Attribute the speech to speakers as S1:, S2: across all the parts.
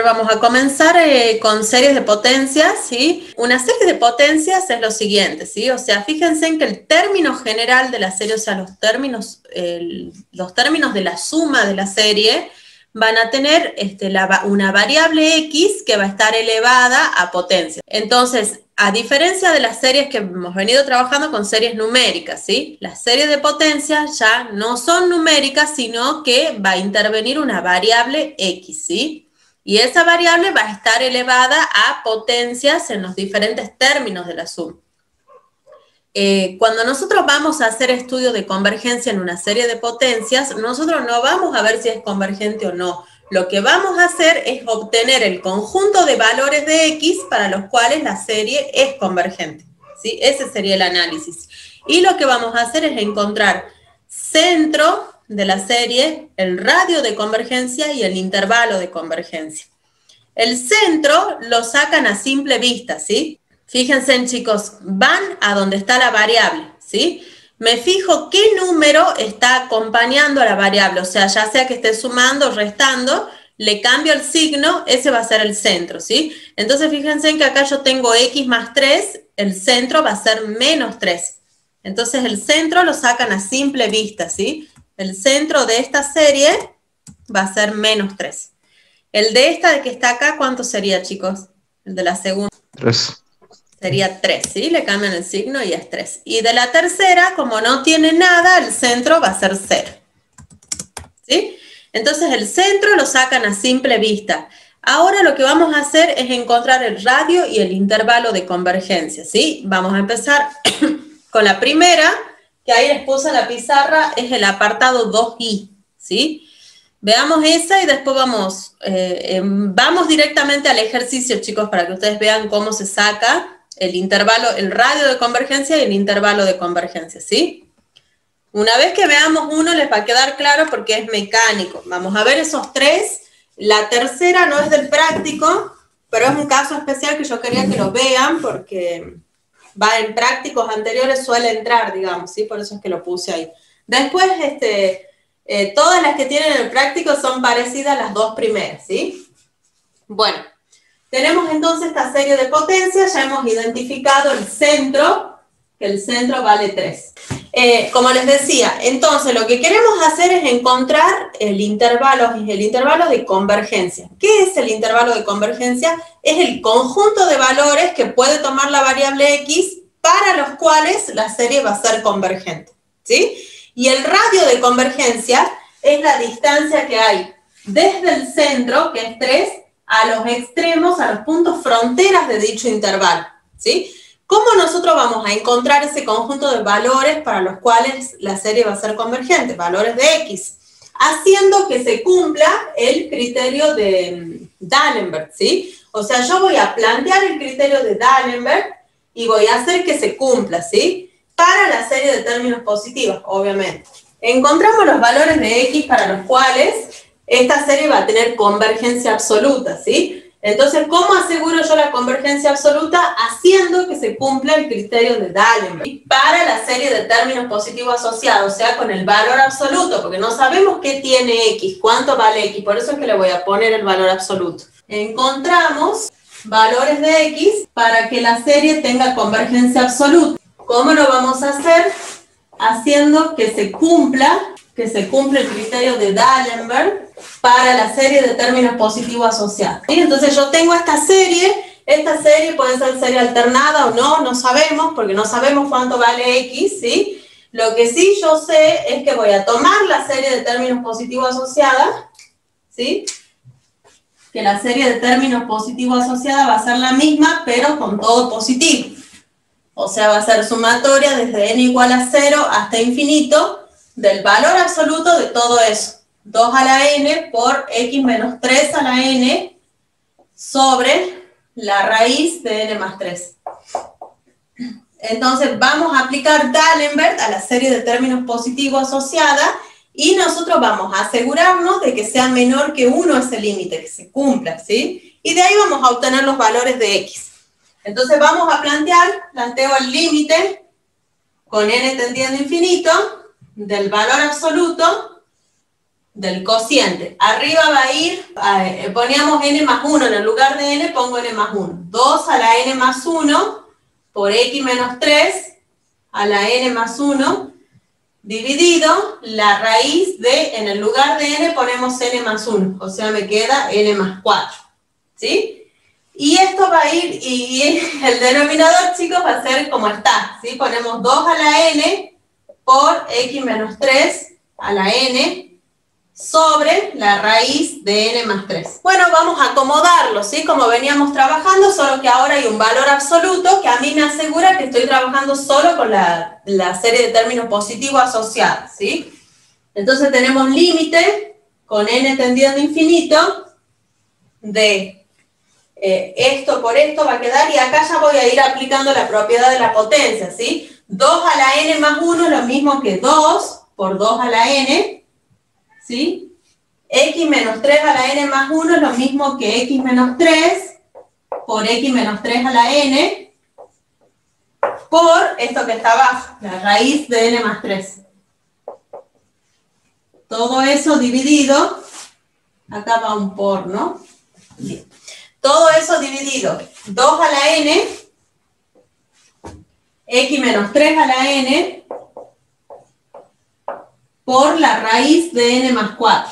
S1: vamos a comenzar con series de potencias, ¿sí? Una serie de potencias es lo siguiente, ¿sí? O sea, fíjense en que el término general de la serie, o sea, los términos de la suma de la serie, van a tener una variable X que va a estar elevada a potencia. Entonces, a diferencia de las series que hemos venido trabajando con series numéricas, ¿sí? Las series de potencia ya no son numéricas, sino que va a intervenir una variable X, ¿sí? Y esa variable va a estar elevada a potencias en los diferentes términos de la suma. Cuando nosotros vamos a hacer estudios de convergencia en una serie de potencias, nosotros no vamos a ver si es convergente o no. Lo que vamos a hacer es obtener el conjunto de valores de X para los cuales la serie es convergente, ¿sí? Ese sería el análisis. Y lo que vamos a hacer es encontrar centro de la serie, el radio de convergencia y el intervalo de convergencia. El centro lo sacan a simple vista, ¿sí? Fíjense, chicos, van a donde está la variable, ¿sí? Me fijo qué número está acompañando a la variable, o sea, ya sea que esté sumando o restando, le cambio el signo, ese va a ser el centro, ¿sí? Entonces, fíjense en que acá yo tengo X más 3, el centro va a ser menos 3. Entonces, el centro lo sacan a simple vista, ¿sí? El centro de esta serie va a ser menos 3. El de esta de que está acá, ¿cuánto sería, chicos? El de la segunda.
S2: 3.
S1: Sería 3, ¿sí? Le cambian el signo y es 3. Y de la tercera, como no tiene nada, el centro va a ser 0. ¿Sí? Entonces el centro lo sacan a simple vista. Ahora lo que vamos a hacer es encontrar el radio y el intervalo de convergencia, ¿sí? Vamos a empezar con la primera, que ahí les puse en la pizarra, es el apartado 2i, ¿sí? Veamos esa y después vamos directamente al ejercicio, chicos, para que ustedes vean cómo se saca el intervalo, el radio de convergencia y el intervalo de convergencia, ¿sí? Una vez que veamos uno les va a quedar claro porque es mecánico. Vamos a ver esos tres. La tercera no es del práctico, pero es un caso especial que yo quería que lo vean porque va en prácticos anteriores suele entrar, digamos, ¿sí? Por eso es que lo puse ahí. Después, todas las que tienen el práctico son parecidas a las dos primeras, ¿sí? Bueno, tenemos entonces esta serie de potencias, ya hemos identificado el centro, que el centro vale 3. Como les decía, entonces lo que queremos hacer es encontrar el intervalo de convergencia. ¿Qué es el intervalo de convergencia? Es el conjunto de valores que puede tomar la variable X para los cuales la serie va a ser convergente, ¿sí? Y el radio de convergencia es la distancia que hay desde el centro, que es 3, a los extremos, a los puntos fronteras de dicho intervalo, ¿sí? ¿Cómo nosotros vamos a encontrar ese conjunto de valores para los cuales la serie va a ser convergente? Valores de X. Haciendo que se cumpla el criterio de D'Alembert, ¿sí? O sea, yo voy a plantear el criterio de D'Alembert y voy a hacer que se cumpla, ¿sí? Para la serie de términos positivos, obviamente. Encontramos los valores de X para los cuales esta serie va a tener convergencia absoluta, ¿sí? Entonces, ¿cómo aseguro yo la convergencia absoluta? Haciendo que se cumpla el criterio de D'Alembert para la serie de términos positivos asociados, o sea, con el valor absoluto, porque no sabemos qué tiene X, cuánto vale X, por eso es que le voy a poner el valor absoluto. Encontramos valores de X para que la serie tenga convergencia absoluta. ¿Cómo lo vamos a hacer? Haciendo que se cumpla el criterio de D'Alembert para la serie de términos positivos asociados. ¿Sí? Entonces yo tengo esta serie puede ser serie alternada o no, no sabemos, porque no sabemos cuánto vale X, ¿sí? Lo que sí yo sé es que voy a tomar la serie de términos positivos asociada, ¿sí? Que la serie de términos positivos asociada va a ser la misma, pero con todo positivo. O sea, va a ser sumatoria desde n igual a 0 hasta infinito del valor absoluto de todo eso. 2 a la n por x menos 3 a la n sobre la raíz de n más 3. Entonces vamos a aplicar D'Alembert a la serie de términos positivos asociada y nosotros vamos a asegurarnos de que sea menor que 1 ese límite, que se cumpla, ¿sí? Y de ahí vamos a obtener los valores de x. Entonces vamos a planteo el límite con n tendiendo a infinito del valor absoluto del cociente. Arriba va a ir, poníamos n más 1, en el lugar de n pongo n más 1. 2 a la n más 1 por x menos 3 a la n más 1 dividido la raíz de, en el lugar de n ponemos n más 1, o sea me queda n más 4, ¿sí? Y esto va a ir, y el denominador, chicos, va a ser como está, ¿sí? Ponemos 2 a la n por x menos 3 a la n sobre la raíz de n más 3. Bueno, vamos a acomodarlo, ¿sí? Como veníamos trabajando, solo que ahora hay un valor absoluto que a mí me asegura que estoy trabajando solo con la serie de términos positivos asociados, ¿sí? Entonces tenemos límite con n tendido a infinito de esto por esto va a quedar, y acá ya voy a ir aplicando la propiedad de la potencia, ¿sí? 2 a la n más 1 es lo mismo que 2 por 2 a la n, ¿sí? X menos 3 a la n más 1 es lo mismo que x menos 3 por x menos 3 a la n por esto que está abajo, la raíz de n más 3. Todo eso dividido, acá va un por, ¿no? Bien. Todo eso dividido, 2 a la n, x menos 3 a la n, por la raíz de n más 4.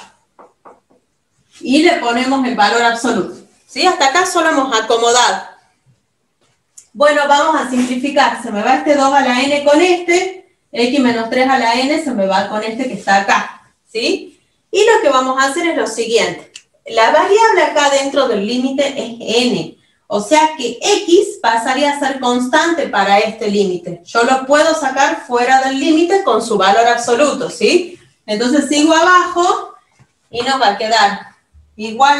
S1: Y le ponemos el valor absoluto. ¿Sí? Hasta acá solo hemos acomodado. Bueno, vamos a simplificar. Se me va este 2 a la n con este, x menos 3 a la n se me va con este que está acá. ¿Sí? Y lo que vamos a hacer es lo siguiente. La variable acá dentro del límite es n. O sea que x pasaría a ser constante para este límite. Yo lo puedo sacar fuera del límite con su valor absoluto, ¿sí? Entonces sigo abajo y nos va a quedar igual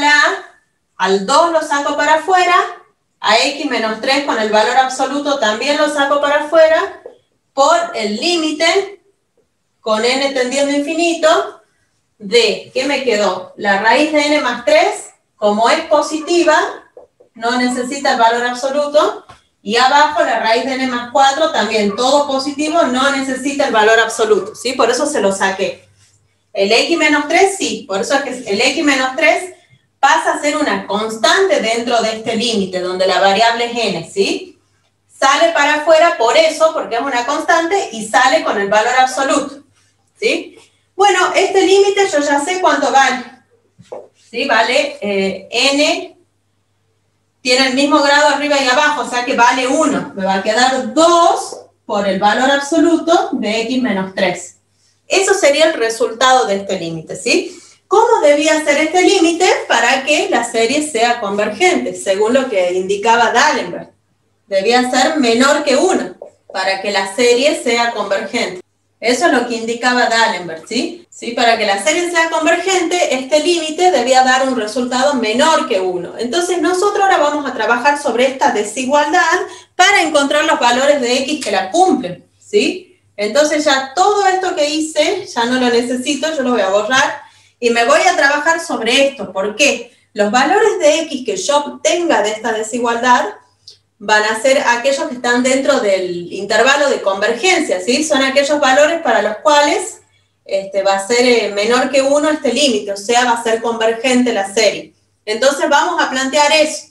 S1: al 2 lo saco para afuera, a x menos 3 con el valor absoluto también lo saco para afuera, por el límite con n tendiendo a infinito de, ¿qué me quedó? La raíz de n más 3, como es positiva, no necesita el valor absoluto, y abajo la raíz de n más 4, también todo positivo, no necesita el valor absoluto, ¿sí? Por eso se lo saqué. El x menos 3 sí, por eso es que el x menos 3 pasa a ser una constante dentro de este límite, donde la variable es n, ¿sí? Sale para afuera por eso, porque es una constante, y sale con el valor absoluto, ¿sí? Bueno, este límite yo ya sé cuánto vale, ¿sí? Vale n, tiene el mismo grado arriba y abajo, o sea que vale 1. Me va a quedar 2 por el valor absoluto de x menos 3. Eso sería el resultado de este límite, ¿sí? ¿Cómo debía ser este límite para que la serie sea convergente? Según lo que indicaba D'Alembert. Debía ser menor que 1 para que la serie sea convergente. Eso es lo que indicaba D'Alembert, ¿sí? ¿Sí? Para que la serie sea convergente, este límite debía dar un resultado menor que 1. Entonces nosotros ahora vamos a trabajar sobre esta desigualdad para encontrar los valores de x que la cumplen, ¿sí? Entonces ya todo esto que hice, ya no lo necesito, yo lo voy a borrar y me voy a trabajar sobre esto. ¿Por qué? Los valores de x que yo obtenga de esta desigualdad van a ser aquellos que están dentro del intervalo de convergencia, ¿sí? Son aquellos valores para los cuales va a ser menor que 1 este límite, o sea, va a ser convergente la serie. Entonces vamos a plantear eso.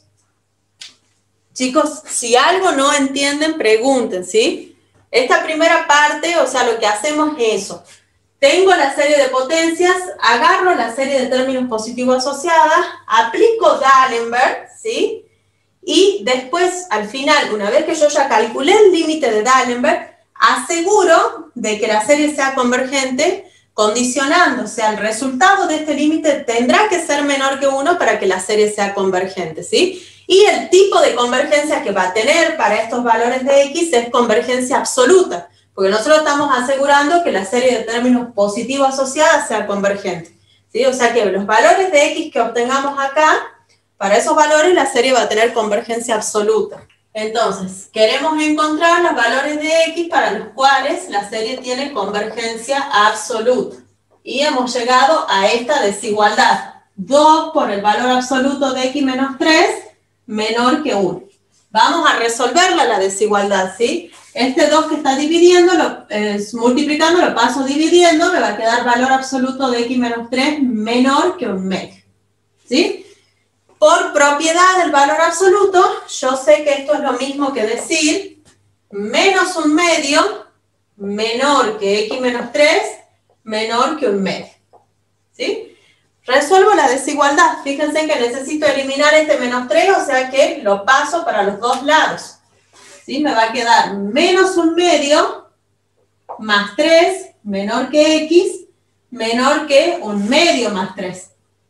S1: Chicos, si algo no entienden, pregunten, ¿sí? Esta primera parte, o sea, lo que hacemos es eso. Tengo la serie de potencias, agarro la serie de términos positivos asociadas, aplico D'Alembert, ¿sí? Y después, al final, una vez que yo ya calculé el límite de D'Alembert, aseguro de que la serie sea convergente, condicionando, o sea, el resultado de este límite tendrá que ser menor que 1 para que la serie sea convergente, ¿sí? Y el tipo de convergencia que va a tener para estos valores de x es convergencia absoluta, porque nosotros estamos asegurando que la serie de términos positivos asociadas sea convergente, ¿sí? O sea que los valores de x que obtengamos acá, para esos valores la serie va a tener convergencia absoluta. Entonces, queremos encontrar los valores de x para los cuales la serie tiene convergencia absoluta. Y hemos llegado a esta desigualdad. 2 por el valor absoluto de x menos 3 menor que 1. Vamos a resolverla la desigualdad, ¿sí? Este 2 que está dividiendo, multiplicando, lo paso dividiendo, me va a quedar valor absoluto de x menos 3 menor que 1/2, ¿sí? Por propiedad del valor absoluto, yo sé que esto es lo mismo que decir menos 1/2 menor que x menos 3 menor que 1/2, ¿sí? Resuelvo la desigualdad. Fíjense que necesito eliminar este menos 3, o sea que lo paso para los dos lados, ¿sí? Me va a quedar menos 1/2 más 3 menor que x menor que 1/2 más 3.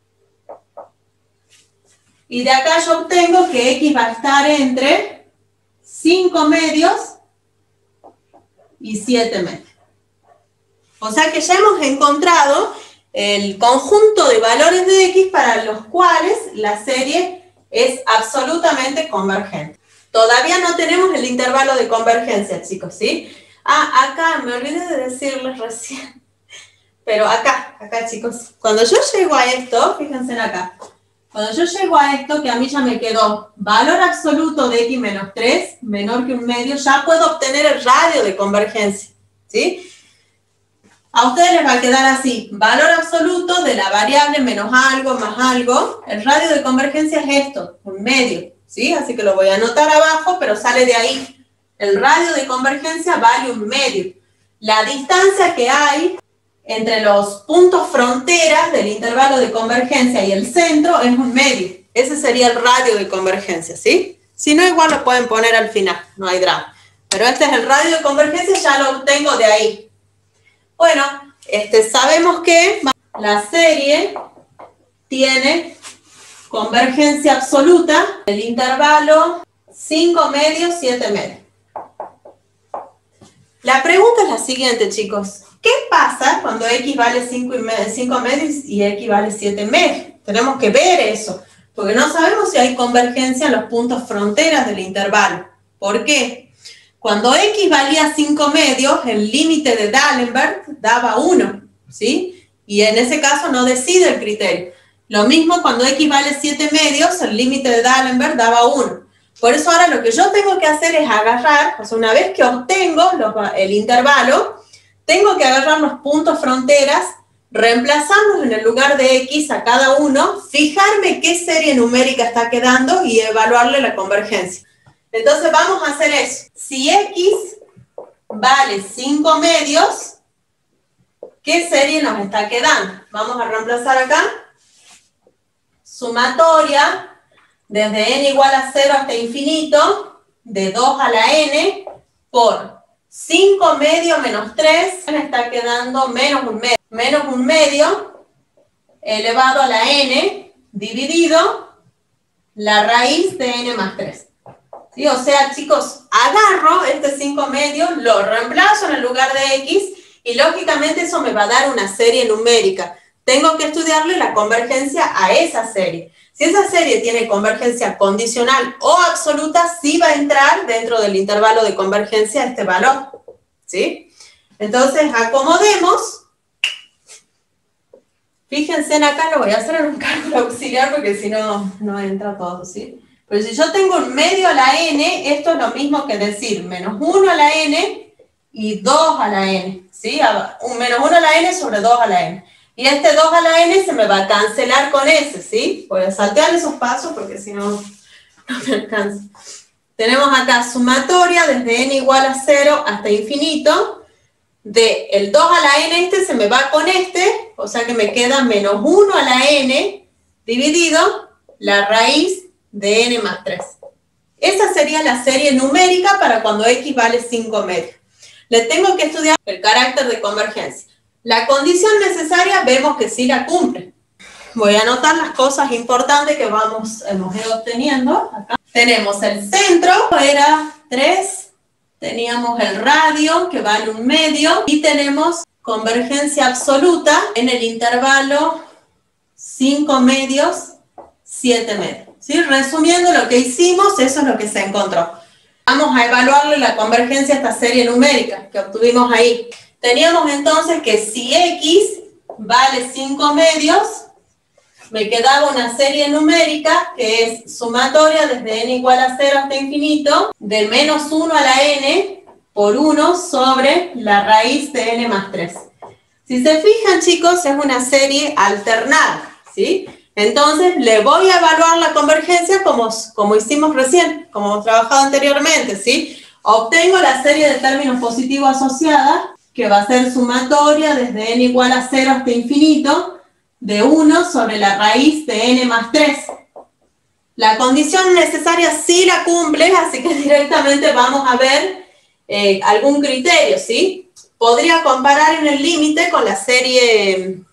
S1: Y de acá yo obtengo que x va a estar entre 5/2 y 7/2. O sea que ya hemos encontrado el conjunto de valores de x para los cuales la serie es absolutamente convergente. Todavía no tenemos el intervalo de convergencia, chicos, ¿sí? Ah, acá, me olvidé de decirles recién. Pero acá, chicos, cuando yo llego a esto, fíjense en acá. Cuando yo llego a esto, que a mí ya me quedó valor absoluto de x menos 3, menor que 1/2, ya puedo obtener el radio de convergencia, ¿sí? A ustedes les va a quedar así, valor absoluto de la variable menos algo más algo. El radio de convergencia es esto, 1/2, ¿sí? Así que lo voy a anotar abajo, pero sale de ahí. El radio de convergencia vale 1/2. La distancia que hay entre los puntos fronteras del intervalo de convergencia y el centro es 1/2. Ese sería el radio de convergencia, ¿sí? Si no, igual lo pueden poner al final, no hay drama. Pero este es el radio de convergencia, ya lo obtengo de ahí. Bueno, sabemos que la serie tiene convergencia absoluta del intervalo 5/2, 7/2. La pregunta es la siguiente, chicos. ¿Qué pasa cuando x vale 5/2 y x vale 7/2? Tenemos que ver eso, porque no sabemos si hay convergencia en los puntos fronteras del intervalo. ¿Por qué? Cuando x valía 5/2, el límite de D'Alembert daba 1, ¿sí? Y en ese caso no decide el criterio. Lo mismo cuando x vale 7/2, el límite de D'Alembert daba 1. Por eso ahora lo que yo tengo que hacer es agarrar, o sea, una vez que obtengo el intervalo, tengo que agarrar los puntos fronteras, reemplazarlos en el lugar de x a cada uno, fijarme qué serie numérica está quedando y evaluarle la convergencia. Entonces vamos a hacer eso. Si x vale 5/2, ¿qué serie nos está quedando? Vamos a reemplazar acá. Sumatoria desde n igual a 0 hasta infinito, de 2 a la n, por 5/2 menos 3, me está quedando menos 1/2. Menos 1/2 elevado a la n, dividido la raíz de n más 3. ¿Sí? O sea, chicos, agarro este 5/2, lo reemplazo en el lugar de x, y lógicamente eso me va a dar una serie numérica. Tengo que estudiarle la convergencia a esa serie. Si esa serie tiene convergencia condicional o absoluta, sí va a entrar dentro del intervalo de convergencia este valor, ¿sí? Entonces, acomodemos. Fíjense en acá, lo voy a hacer en un cálculo auxiliar porque si no, no entra todo, ¿sí? Pero si yo tengo 1/2 a la n, esto es lo mismo que decir menos 1 a la n y 2 a la n, ¿sí? Menos 1 a la n sobre 2 a la n. Y este 2 a la n se me va a cancelar con ese, ¿sí? Voy a saltear esos pasos porque si no, no me alcanza. Tenemos acá sumatoria desde n igual a 0 hasta infinito. De el 2 a la n se me va con este, o sea que me queda menos 1 a la n dividido la raíz de n más 3. Esa sería la serie numérica para cuando x vale 5/2. Le tengo que estudiar el carácter de convergencia. La condición necesaria vemos que sí la cumple. Voy a anotar las cosas importantes que hemos ido obteniendo. Acá tenemos el centro, era 3, teníamos el radio, que vale 1/2, y tenemos convergencia absoluta en el intervalo 5/2, 7/2. ¿Sí? Resumiendo lo que hicimos, eso es lo que se encontró. Vamos a evaluarle la convergencia a esta serie numérica que obtuvimos ahí. Teníamos entonces que si x vale 5/2, me quedaba una serie numérica que es sumatoria desde n igual a 0 hasta infinito, de menos 1 a la n por 1 sobre la raíz de n más 3. Si se fijan, chicos, es una serie alternada, ¿sí? Entonces, le voy a evaluar la convergencia como hicimos recién, como hemos trabajado anteriormente, ¿sí? Obtengo la serie de términos positivos asociada, que va a ser sumatoria desde n igual a 0 hasta infinito, de 1 sobre la raíz de n más 3. La condición necesaria sí la cumple, así que directamente vamos a ver algún criterio, ¿sí? Podría comparar en el límite con la serie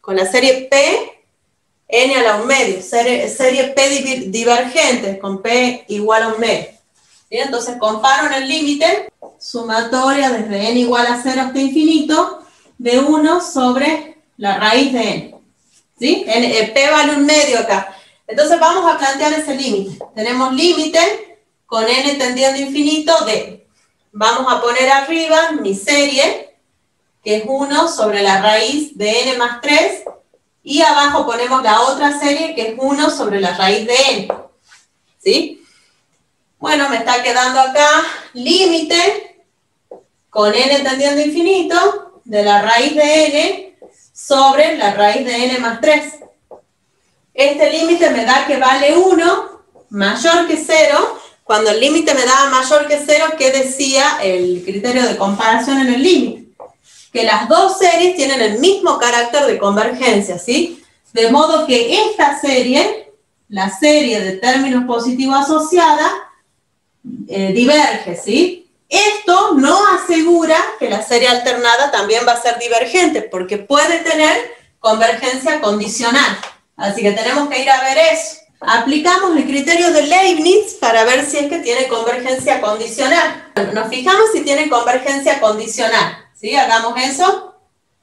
S1: P, n a la 1 medio, serie P divergente, con P igual a 1 medio. ¿Sí? Entonces comparo en el límite, sumatoria desde n igual a 0 hasta infinito, de 1 sobre la raíz de n. ¿Sí? P vale 1 medio acá. Entonces vamos a plantear ese límite. Tenemos límite con n tendiendo a infinito de... Vamos a poner arriba mi serie, que es 1 sobre la raíz de n más 3, y abajo ponemos la otra serie, que es 1 sobre la raíz de n. ¿Sí? Bueno, me está quedando acá límite con n tendiendo a infinito de la raíz de n sobre la raíz de n más 3. Este límite me da que vale 1 mayor que 0. Cuando el límite me daba mayor que 0, ¿qué decía el criterio de comparación en el límite? Que las dos series tienen el mismo carácter de convergencia, ¿sí? De modo que esta serie, la serie de términos positivos asociada, diverge, ¿sí? Esto no asegura que la serie alternada también va a ser divergente, porque puede tener convergencia condicional. Así que tenemos que ir a ver eso. Aplicamos el criterio de Leibniz para ver si es que tiene convergencia condicional. Nos fijamos si tiene convergencia condicional. ¿Sí? Hagamos eso.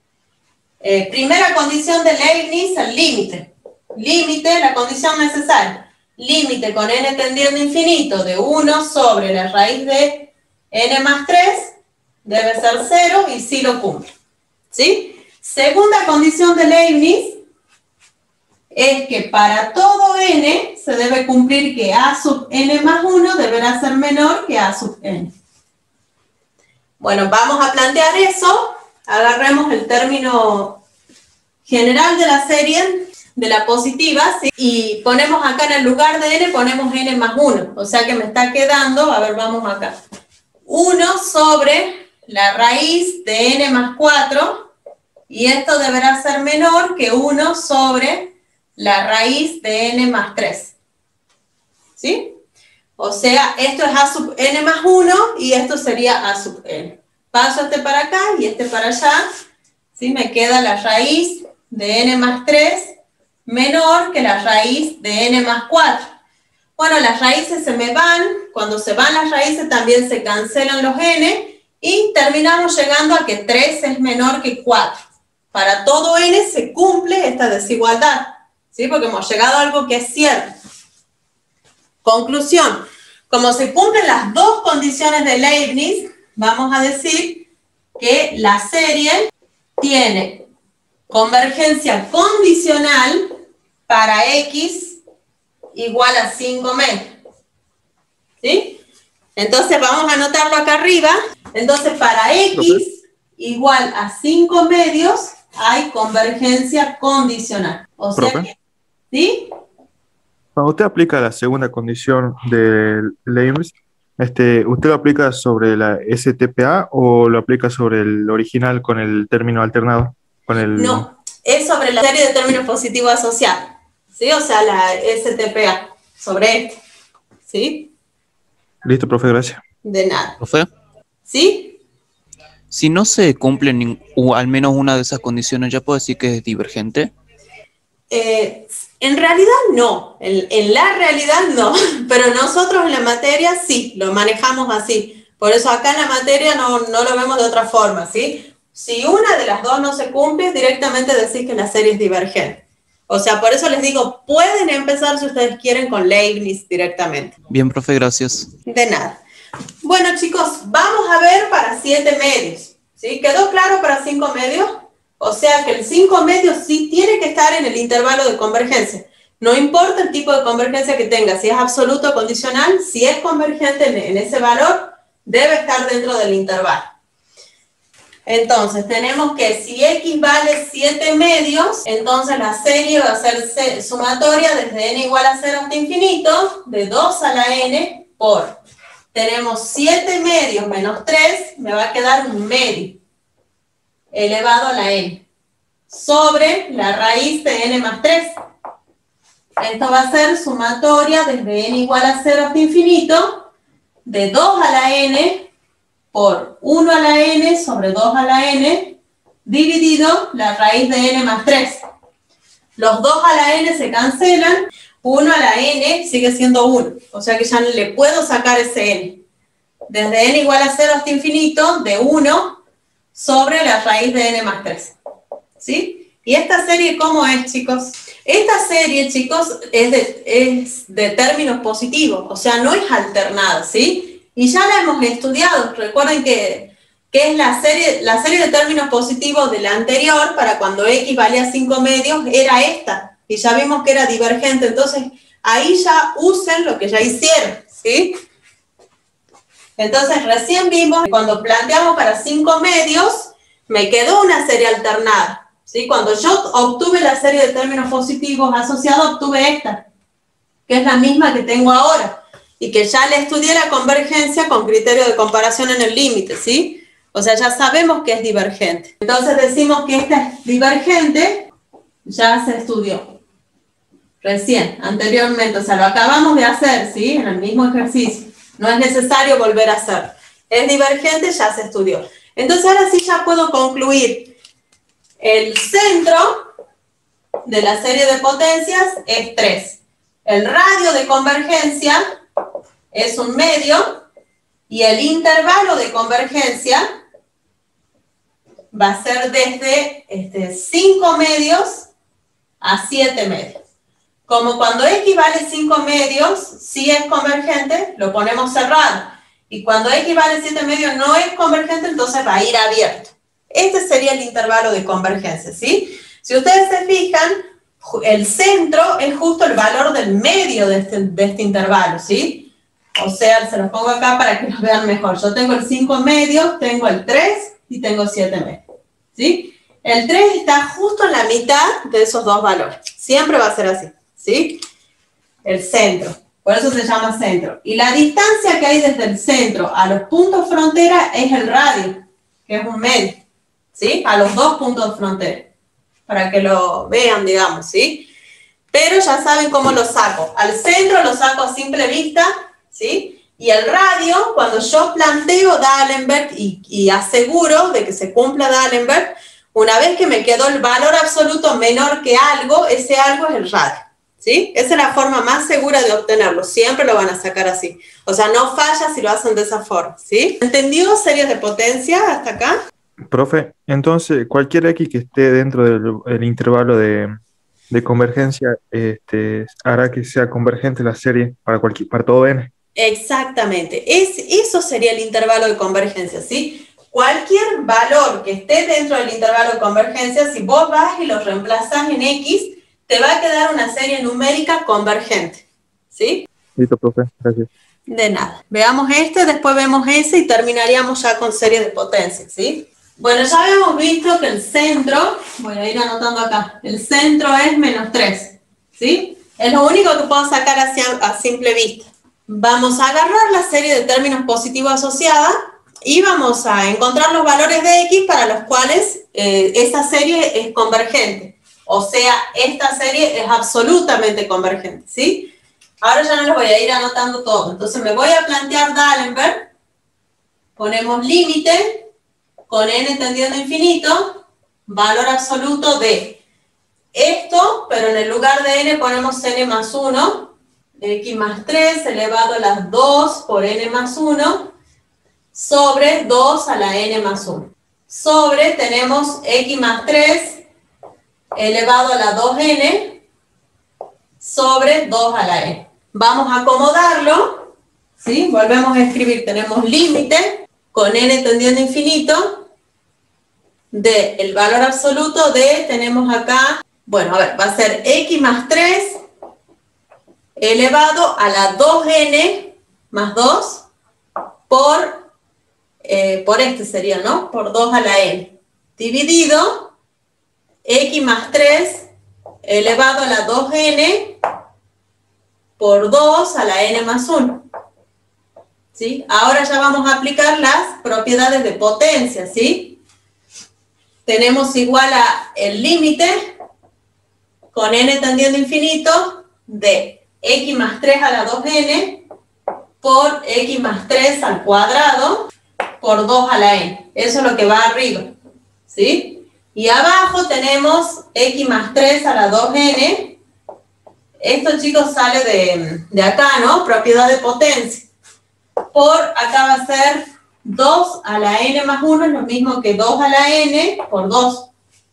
S1: Primera condición de Leibniz, el límite. Límite, la condición necesaria. Límite con n tendiendo a infinito de 1 sobre la raíz de n más 3 debe ser 0 y sí lo cumple. ¿Sí? Segunda condición de Leibniz es que para todo n se debe cumplir que a sub n más 1 deberá ser menor que a sub n. Bueno, vamos a plantear eso. Agarremos el término general de la serie, de la positiva, ¿sí? Y ponemos acá en el lugar de n, ponemos n más 1. O sea que me está quedando, a ver, vamos acá. 1 sobre la raíz de n más 4, y esto deberá ser menor que 1 sobre la raíz de n más 3. ¿Sí? O sea, esto es a sub n más 1 y esto sería a sub n. Paso este para acá y este para allá. ¿Sí? Me queda la raíz de n más 3 menor que la raíz de n más 4. Bueno, las raíces se me van. Cuando se van las raíces también se cancelan los n y terminamos llegando a que 3 es menor que 4. Para todo n se cumple esta desigualdad. ¿Sí? Porque hemos llegado a algo que es cierto. Conclusión. Como se cumplen las dos condiciones de Leibniz, vamos a decir que la serie tiene convergencia condicional para x igual a 5 medios. ¿Sí? Entonces vamos a anotarlo acá arriba. Entonces para x igual a 5 medios hay convergencia condicional. O sea que, ¿sí?
S2: Cuando usted aplica la segunda condición de Leibniz, ¿usted lo aplica sobre la STPA o lo aplica sobre el original con el término alternado?
S1: No, es sobre la serie de términos positivos asociados. ¿Sí? O sea, la STPA, sobre este. ¿Sí?
S2: Listo, profe, gracias.
S1: De nada.
S3: ¿Profe?
S1: ¿Sí?
S3: Si no se cumple o al menos una de esas condiciones, ¿ya puedo decir que es divergente?
S1: En realidad no, en la realidad no, pero nosotros en la materia sí, lo manejamos así. Por eso acá en la materia no lo vemos de otra forma, ¿sí? Si una de las dos no se cumple, directamente decís que la serie es divergente. O sea, por eso les digo, pueden empezar si ustedes quieren con Leibniz directamente.
S3: Bien, profe, gracias.
S1: De nada. Bueno, chicos, vamos a ver para 7 medios. ¿Sí? ¿Quedó claro para 5 medios? O sea que el 5 medios sí tiene que estar en el intervalo de convergencia. No importa el tipo de convergencia que tenga, si es absoluto o condicional, si es convergente en ese valor, debe estar dentro del intervalo. Entonces, tenemos que si x vale 7 medios, entonces la serie va a ser sumatoria desde n igual a 0 hasta infinito, de 2 a la n por, tenemos 7 medios menos 3, me va a quedar un medio, elevado a la n, sobre la raíz de n más 3. Esto va a ser sumatoria desde n igual a 0 hasta infinito, de 2 a la n por 1 a la n sobre 2 a la n, dividido la raíz de n más 3. Los 2 a la n se cancelan, 1 a la n sigue siendo 1, o sea que ya no le puedo sacar ese n. Desde n igual a 0 hasta infinito, de 1 sobre la raíz de n más 3. ¿Sí? ¿Y esta serie cómo es, chicos? Esta serie, chicos, es de términos positivos, o sea, no es alternada, ¿sí? Y ya la hemos estudiado. Recuerden que es la serie de términos positivos de la anterior, para cuando x valía 5 medios, era esta. Y ya vimos que era divergente. Entonces, ahí ya usen lo que ya hicieron, ¿sí? Entonces, recién vimos que cuando planteamos para 5 medios, me quedó una serie alternada, ¿sí? Cuando yo obtuve la serie de términos positivos asociados, obtuve esta, que es la misma que tengo ahora. Y que ya le estudié la convergencia con criterio de comparación en el límite, ¿sí? O sea, ya sabemos que es divergente. Entonces decimos que esta es divergente, ya se estudió. Recién, anteriormente, o sea, lo acabamos de hacer, ¿sí? En el mismo ejercicio. No es necesario volver a hacer. Es divergente, ya se estudió. Entonces ahora sí ya puedo concluir. El centro de la serie de potencias es 3. El radio de convergencia es un medio, y el intervalo de convergencia va a ser desde 5 medios a 7 medios. Como cuando x vale 5 medios, si es convergente, lo ponemos cerrado. Y cuando x vale 7 medios no es convergente, entonces va a ir abierto. Este sería el intervalo de convergencia, ¿sí? Si ustedes se fijan, el centro es justo el valor del medio de este intervalo, ¿sí? O sea, se los pongo acá para que lo vean mejor. Yo tengo el 5 medios, tengo el 3 y tengo 7 medios, ¿sí? El 3 está justo en la mitad de esos dos valores. Siempre va a ser así, ¿sí? El centro. Por eso se llama centro. Y la distancia que hay desde el centro a los puntos frontera es el radio, que es un medio, ¿sí? A los dos puntos de frontera. Para que lo vean, digamos, ¿sí? Pero ya saben cómo lo saco. Al centro lo saco a simple vista, ¿sí? Y el radio, cuando yo planteo D'Alembert y aseguro de que se cumpla D'Alembert, una vez que me quedó el valor absoluto menor que algo, ese algo es el radio, ¿sí? Esa es la forma más segura de obtenerlo. Siempre lo van a sacar así. O sea, no falla si lo hacen de esa forma, ¿sí? ¿Entendido series de potencia hasta acá?
S2: Profe, entonces cualquier x que esté dentro del intervalo de convergencia hará que sea convergente la serie para todo n.
S1: Exactamente, eso sería el intervalo de convergencia, ¿sí? Cualquier valor que esté dentro del intervalo de convergencia, si vos vas y lo reemplazás en x, te va a quedar una serie numérica convergente, ¿sí?
S2: Listo, profe, gracias.
S1: De nada. Veamos después vemos ese y terminaríamos ya con series de potencia, ¿sí? Bueno, ya habíamos visto que el centro, voy a ir anotando acá, el centro es menos 3, ¿sí? Es lo único que puedo sacar a simple vista. Vamos a agarrar la serie de términos positivos asociada y vamos a encontrar los valores de x para los cuales esa serie es convergente. O sea, esta serie es absolutamente convergente, ¿sí? Ahora ya no los voy a ir anotando todo. Entonces me voy a plantear D'Alembert. Ponemos límite con n tendiendo a infinito, valor absoluto de esto, pero en el lugar de n ponemos n más 1, x más 3 elevado a las 2 por n más 1, sobre 2 a la n más 1. Sobre tenemos x más 3 elevado a la 2n sobre 2 a la n. Vamos a acomodarlo, ¿sí? Volvemos a escribir, tenemos límite con n tendiendo a infinito, del valor absoluto de, tenemos acá, bueno, a ver, va a ser x más 3 elevado a la 2n más 2 por este sería, ¿no? Por 2 a la n, dividido x más 3 elevado a la 2n por 2 a la n más 1. ¿Sí? Ahora ya vamos a aplicar las propiedades de potencia, ¿sí? Tenemos igual a el límite con n tendiendo a infinito de x más 3 a la 2n por x más 3 al cuadrado por 2 a la n. Eso es lo que va arriba, ¿sí? Y abajo tenemos x más 3 a la 2n. Esto, chicos, sale de acá, ¿no? Propiedad de potencia. Por acá va a ser 2 a la n más 1, es lo mismo que 2 a la n por 2.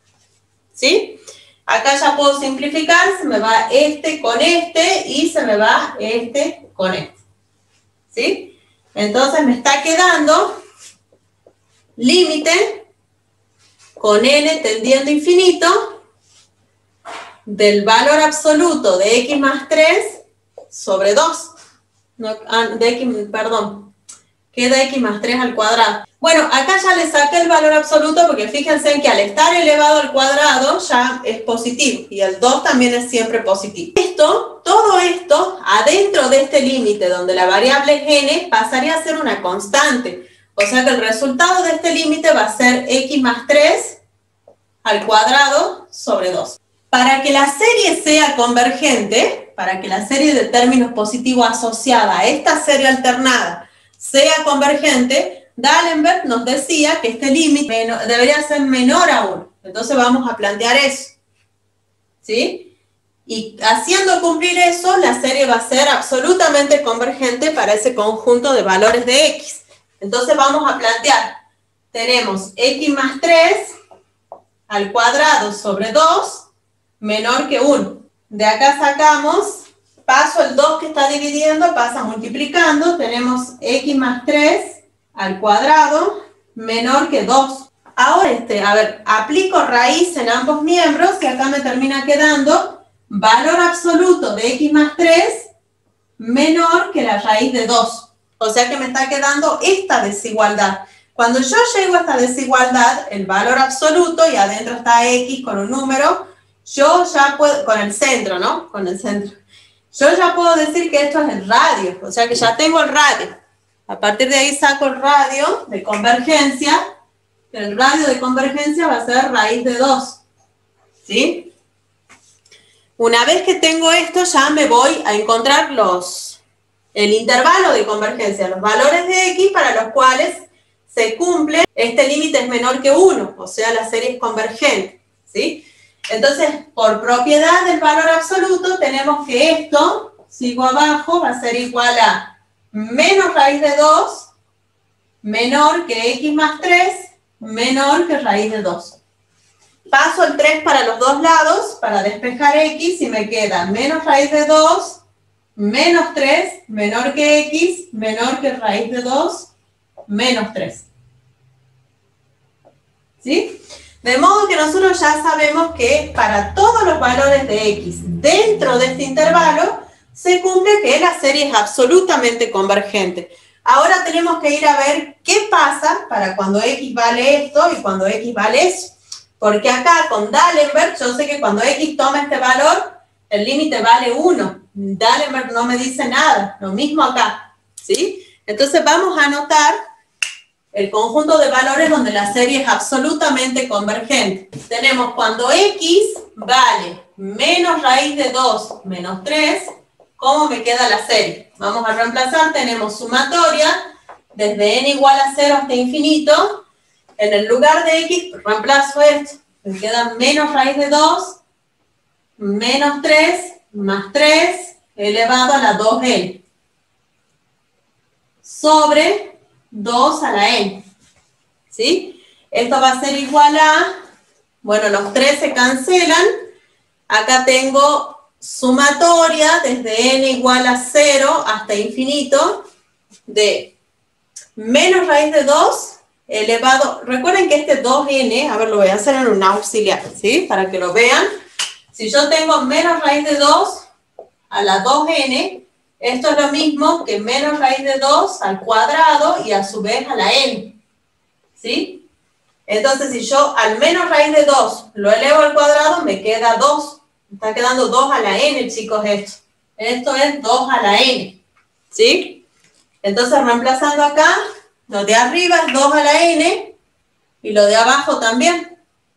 S1: ¿Sí? Acá ya puedo simplificar, se me va este con este y se me va este con este. ¿Sí? Entonces me está quedando límite con n tendiendo a infinito del valor absoluto de x más 3 sobre 2. No, perdón, queda x más 3 al cuadrado. Bueno, acá ya le saqué el valor absoluto porque fíjense en que al estar elevado al cuadrado ya es positivo y el 2 también es siempre positivo. Todo esto, adentro de este límite donde la variable es n, pasaría a ser una constante. O sea que el resultado de este límite va a ser x más 3 al cuadrado sobre 2. Para que la serie sea convergente, para que la serie de términos positivos asociada a esta serie alternada sea convergente, D'Alembert nos decía que este límite debería ser menor a 1. Entonces vamos a plantear eso. ¿Sí? Y haciendo cumplir eso, la serie va a ser absolutamente convergente para ese conjunto de valores de x. Entonces vamos a plantear, tenemos x más 3 al cuadrado sobre 2 menor que 1. De acá sacamos, paso el 2 que está dividiendo, pasa multiplicando, tenemos x más 3 al cuadrado menor que 2. Ahora, a ver, aplico raíz en ambos miembros y acá me termina quedando valor absoluto de x más 3 menor que la raíz de 2. O sea que me está quedando esta desigualdad. Cuando yo llego a esta desigualdad, el valor absoluto, y adentro está x con un número, yo ya puedo, con el centro, ¿no? Con el centro. Yo ya puedo decir que esto es el radio, o sea que ya tengo el radio. A partir de ahí saco el radio de convergencia. El radio de convergencia va a ser raíz de 2. ¿Sí? Una vez que tengo esto, ya me voy a encontrar el intervalo de convergencia, los valores de x para los cuales se cumple, este límite es menor que 1, o sea, la serie es convergente. ¿Sí? Entonces, por propiedad del valor absoluto, tenemos que esto, sigo abajo, va a ser igual a menos raíz de 2, menor que x más 3, menor que raíz de 2. Paso el 3 para los dos lados, para despejar x, y me queda menos raíz de 2, menos 3, menor que x, menor que raíz de 2, menos 3. ¿Sí? De modo que nosotros ya sabemos que para todos los valores de x dentro de este intervalo, se cumple que la serie es absolutamente convergente. Ahora tenemos que ir a ver qué pasa para cuando x vale esto y cuando x vale eso. Porque acá con D'Alembert yo sé que cuando x toma este valor, el límite vale 1. D'Alembert no me dice nada, lo mismo acá. ¿Sí? Entonces vamos a anotar el conjunto de valores donde la serie es absolutamente convergente. Tenemos cuando x vale menos raíz de 2 menos 3, ¿cómo me queda la serie? Vamos a reemplazar, tenemos sumatoria, desde n igual a 0 hasta infinito. En el lugar de x, reemplazo esto. Me queda menos raíz de 2, menos 3, más 3, elevado a la 2n. Sobre 2 a la n. ¿Sí? Esto va a ser igual a, bueno, los 3 se cancelan. Acá tengo sumatoria desde n igual a 0 hasta infinito de menos raíz de 2 elevado, recuerden que este 2n, a ver, lo voy a hacer en un auxiliar, ¿sí? Para que lo vean. Si yo tengo menos raíz de 2 a la 2n, esto es lo mismo que menos raíz de 2 al cuadrado y a su vez a la n, ¿sí? Entonces, si yo al menos raíz de 2 lo elevo al cuadrado, me queda 2. Está quedando 2 a la n, chicos, esto. Esto es 2 a la n, ¿sí? Entonces, reemplazando acá, lo de arriba es 2 a la n y lo de abajo también.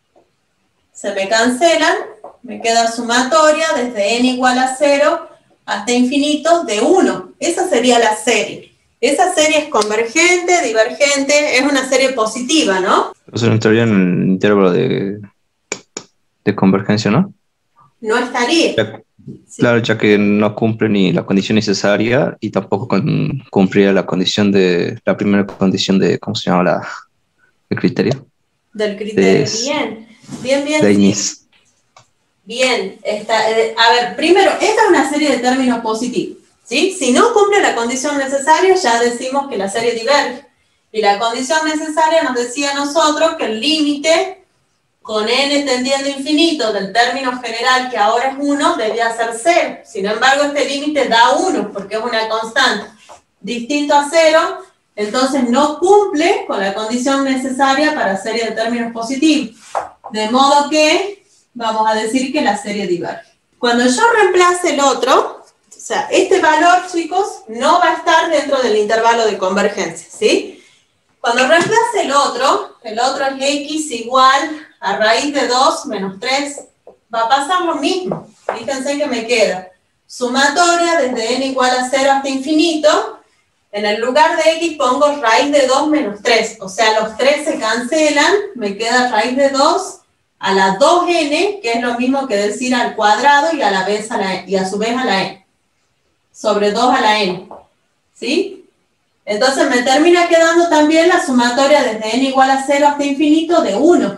S1: Se me cancelan, me queda sumatoria desde n igual a 0 hasta infinito de 1. Esa sería la serie. Esa serie es convergente, divergente, es una serie positiva, ¿no?
S4: O sea, entraría en el intervalo de convergencia, ¿no?
S1: No estaría. Sí.
S4: Claro, ya que no cumple ni la condición necesaria y tampoco cumplía la condición la primera condición de, ¿cómo se llama el criterio?
S1: Del criterio, bien,
S4: sí.
S1: Bien, a ver, primero, esta es una serie de términos positivos, ¿sí? Si no cumple la condición necesaria, ya decimos que la serie diverge. Y la condición necesaria nos decía a nosotros que el límite con n tendiendo a infinito del término general, que ahora es 1, debía ser 0. Sin embargo, este límite da 1, porque es una constante. Distinto a 0, entonces no cumple con la condición necesaria para serie de términos positivos. De modo que vamos a decir que la serie diverge. Cuando yo reemplace el otro, o sea, este valor, chicos, no va a estar dentro del intervalo de convergencia, ¿sí? Cuando reemplace el otro es x igual a raíz de 2 menos 3, va a pasar lo mismo. Fíjense que me queda sumatoria desde n igual a 0 hasta infinito. En el lugar de x pongo raíz de 2 menos 3. O sea, los 3 se cancelan, me queda raíz de 2 a la 2n, que es lo mismo que decir al cuadrado y a su vez a la n. Sobre 2 a la n. ¿Sí? Entonces me termina quedando también la sumatoria desde n igual a 0 hasta infinito de 1.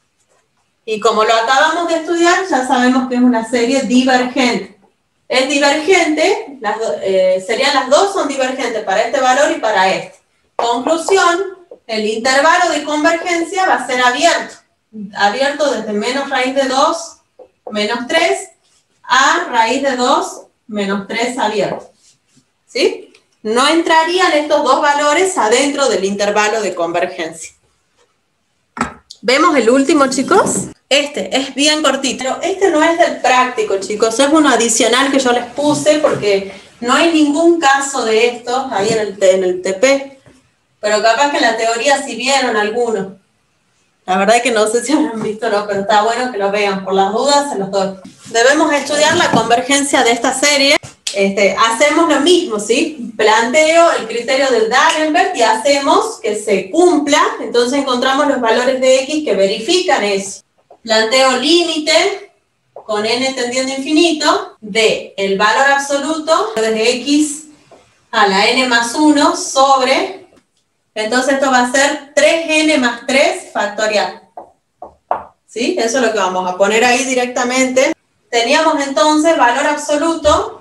S1: Y como lo acabamos de estudiar, ya sabemos que es una serie divergente. Es divergente, serían las dos son divergentes para este valor y para este. Conclusión, el intervalo de convergencia va a ser abierto. Abierto desde menos raíz de 2 menos 3 a raíz de 2 menos 3 abierto. ¿Sí? No entrarían estos dos valores adentro del intervalo de convergencia. ¿Vemos el último, chicos? Este es bien cortito. Pero este no es del práctico, chicos. Es uno adicional que yo les puse porque no hay ningún caso de estos ahí en el TP. Pero capaz que en la teoría sí vieron algunos. La verdad es que no sé si lo han visto o no, pero está bueno que lo vean. Por las dudas se los doy. Debemos estudiar la convergencia de esta serie. Hacemos lo mismo, ¿sí? Planteo el criterio del D'Alembert y hacemos que se cumpla. Entonces encontramos los valores de x que verifican eso. Planteo límite con n tendiendo a infinito de el valor absoluto desde x a la n más 1 sobre... Entonces esto va a ser 3n más 3 factorial. ¿Sí? Eso es lo que vamos a poner ahí directamente. Teníamos entonces valor absoluto.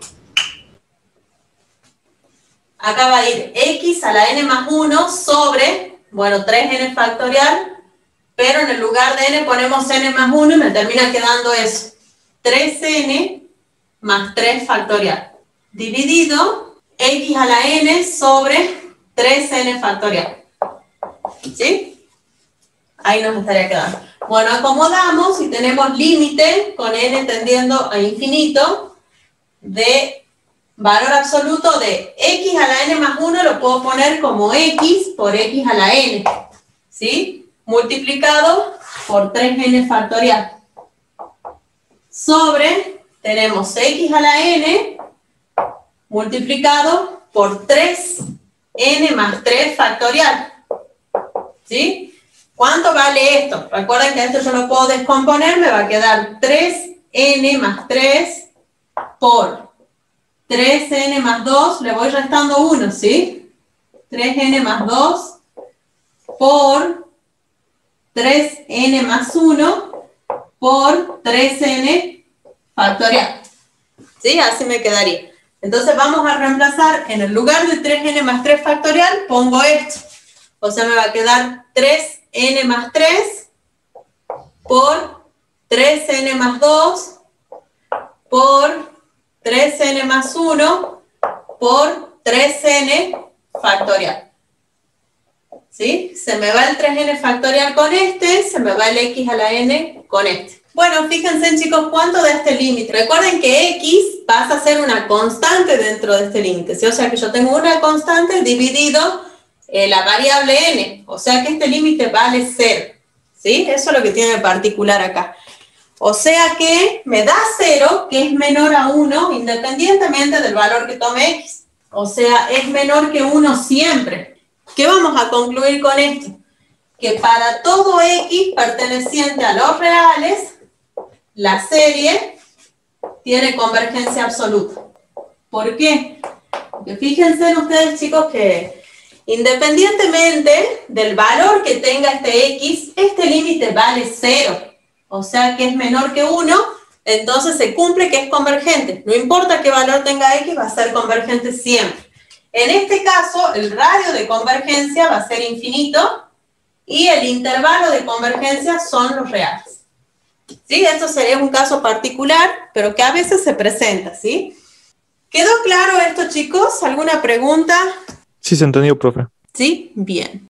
S1: Acá va a ir x a la n más 1 sobre, bueno, 3n factorial, pero en el lugar de n ponemos n más 1 y me termina quedando eso. 3n más 3 factorial. Dividido x a la n sobre 3n factorial. ¿Sí? Ahí nos estaría quedando. Bueno, acomodamos y tenemos límite con n tendiendo a infinito de valor absoluto de x a la n más 1, lo puedo poner como x por x a la n. ¿Sí? Multiplicado por 3n factorial. Sobre, tenemos x a la n multiplicado por 3n más 3 factorial. ¿Sí? ¿Cuánto vale esto? Recuerden que esto yo lo puedo descomponer, me va a quedar 3n más 3 por 3n más 2, le voy restando 1, ¿sí? 3n más 2 por 3n más 1 por 3n factorial. ¿Sí? Así me quedaría. Entonces vamos a reemplazar, en el lugar de 3n más 3 factorial, pongo esto. O sea, me va a quedar 3n más 3 por 3n más 2 por 3n más 1 por 3n factorial. ¿Sí? Se me va el 3n factorial con este, se me va el x a la n con este. Bueno, fíjense, chicos, cuánto da este límite. Recuerden que x pasa a ser una constante dentro de este límite, ¿sí? O sea que yo tengo una constante dividido la variable n. O sea que este límite vale 0. ¿Sí? Eso es lo que tiene de particular acá. O sea que me da 0, que es menor a 1, independientemente del valor que tome x. O sea, es menor que 1 siempre. ¿Qué vamos a concluir con esto? Que para todo x perteneciente a los reales, la serie tiene convergencia absoluta. ¿Por qué? Porque fíjense ustedes, chicos, que independientemente del valor que tenga este x, este límite vale 0. O sea que es menor que 1, entonces se cumple que es convergente. No importa qué valor tenga x, va a ser convergente siempre. En este caso, el radio de convergencia va a ser infinito y el intervalo de convergencia son los reales. ¿Sí? Esto sería un caso particular, pero que a veces se presenta, ¿sí? ¿Quedó claro esto, chicos? ¿Alguna pregunta?
S2: Sí, se entendió, profe.
S1: Sí, bien.